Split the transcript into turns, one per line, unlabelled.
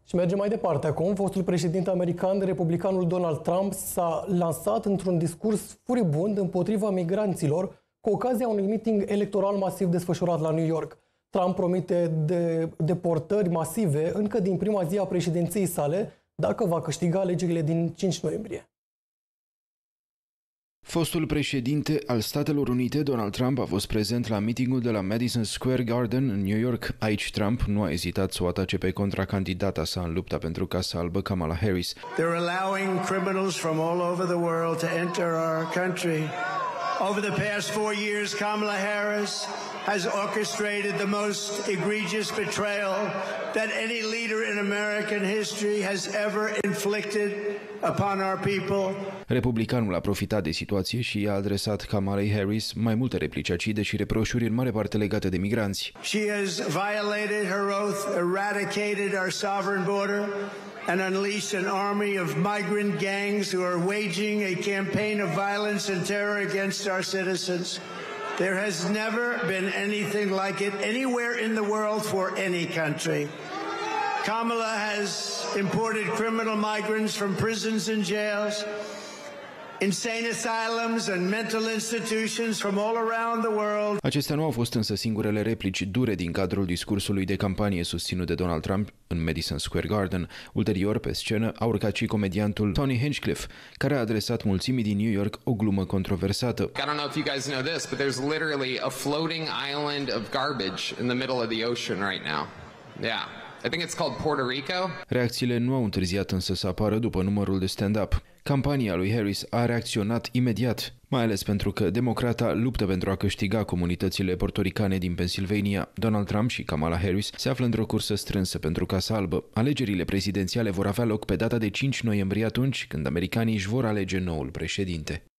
Și mergem mai departe. Acum, fostul președinte american, republicanul Donald Trump, s-a lansat într-un discurs furibund împotriva migranților cu ocazia unui meeting electoral masiv desfășurat la New York. Trump promite deportări masive încă din prima zi a președinției sale dacă va câștiga alegerile din 5 noiembrie.
Fostul președinte al Statelor Unite, Donald Trump, a fost prezent la meetingul de la Madison Square Garden în New York. Aici Trump nu a ezitat să o atace pe contracandidata sa în lupta pentru Casa Albă, Kamala Harris.
They're allowing criminals from all over the world to enter our country. Over the past 4 years, Kamala Harris has orchestrated the most egregious betrayal that any leader in American history has ever inflicted upon our people.
Republicanul a profitat de situație și i-a adresat Kamalei Harris mai multe replici acide și reproșuri în mare parte legate de migranți.
She has violated her oath, eradicated our sovereign border, and unleashed an army of migrant gangs who are waging a campaign of violence and terror against our citizens. There has never been anything like it anywhere in the world for any country. Kamala has imported criminal migrants from prisons and jails, insane asylums and mental institutions from all around the world.
Acestea nu au fost însă singurele replici dure din cadrul discursului de campanie susținut de Donald Trump în Madison Square Garden. Ulterior, pe scenă, a urcat și comediantul Tony Hinchcliffe, care a adresat mulțimii din New York o glumă controversată.
I don't know if you guys know this, but there's literally a floating island of garbage in the middle of the ocean right now. Yeah. I think it's called Puerto Rico.
Reacțiile nu au întârziat însă să apară după numărul de stand-up. Campania lui Harris a reacționat imediat, mai ales pentru că democrata luptă pentru a câștiga comunitățile portoricane din Pennsylvania. Donald Trump și Kamala Harris se află într-o cursă strânsă pentru Casa Albă. Alegerile prezidențiale vor avea loc pe data de 5 noiembrie, atunci când americanii își vor alege noul președinte.